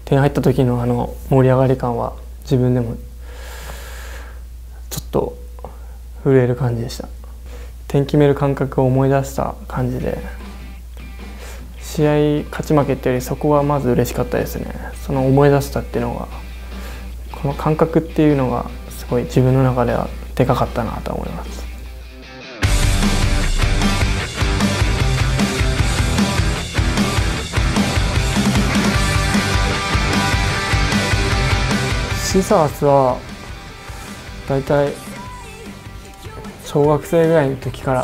点入った時の盛り上がり感は自分でもちょっと震える感じでした。点決める感覚を思い出した感じで、試合勝ち負けっていうよりそこがまず嬉しかったですね。その思い出したっていうのが、この感覚っていうのがすごい自分の中ではでかかったなと思います。シザースはだいたい小学生ぐらいの時から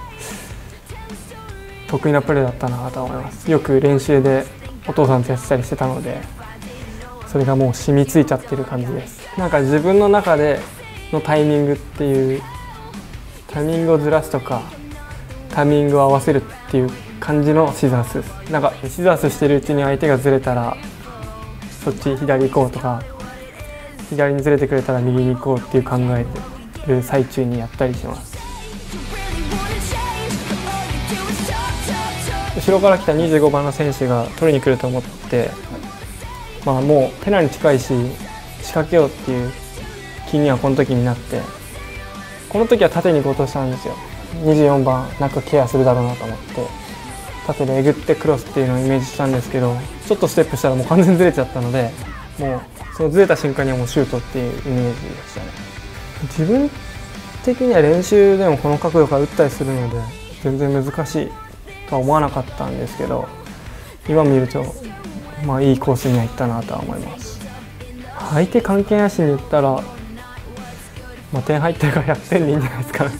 得意なプレーだったなと思います。よく練習でお父さんとやってたりしてたので、それがもう染みついちゃってる感じです。なんか自分の中でのタイミングっていう、タイミングをずらすとかタイミングを合わせるっていう感じのシザースです。なんかシザースしてるうちに相手がずれたらそっち左行こうとか、左にずれてくれたら右に行こうっていう考えてる最中にやったりします。後ろから来た25番の選手が取りに来ると思って、もうペナに近いし仕掛けようっていう気にはこの時になって、この時は縦に行こうとしたんですよ。24番なんかケアするだろうなと思って縦でえぐってクロスっていうのをイメージしたんですけど、ちょっとステップしたらもう完全にずれちゃったので、もうそのずれた瞬間にはもうシュートっていうイメージでしたね。自分的には練習でもこの角度から打ったりするので全然難しいとは思わなかったんですけど、今見るといいコースには行ったなとは思います。相手関係なしに言ったら、点入ってるから100点でいいんじゃないですかね。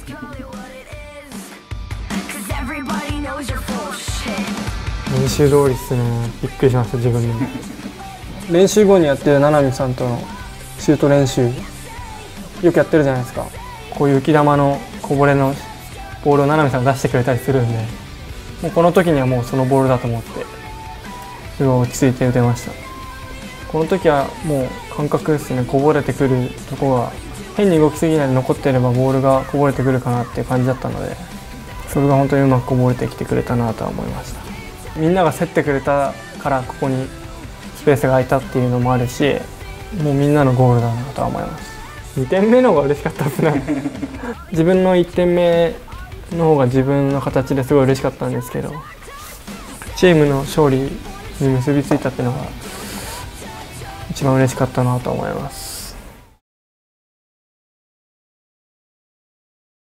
練習通りですね。びっくりしました自分でも。練習後にやってる七海さんとのシュート練習よくやってるじゃないですか。こういう浮き球のこぼれのボールを七海さんが出してくれたりするんで、もうこの時にはもうそのボールだと思ってすごい落ち着いて打てました。この時はもう感覚ですね。こぼれてくるとこが変に動きすぎないで残っていればボールがこぼれてくるかなっていう感じだったので、それが本当にうまくこぼれてきてくれたなとは思いました。みんなが競ってくれたからここにスペースが空いたっていうのもあるし、もうみんなのゴールだなとは思います。2点目の方が嬉しかったですね。自分の1点目の方が自分の形ですごい嬉しかったんですけど、チームの勝利に結びついたっていうのが一番嬉しかったなと思います。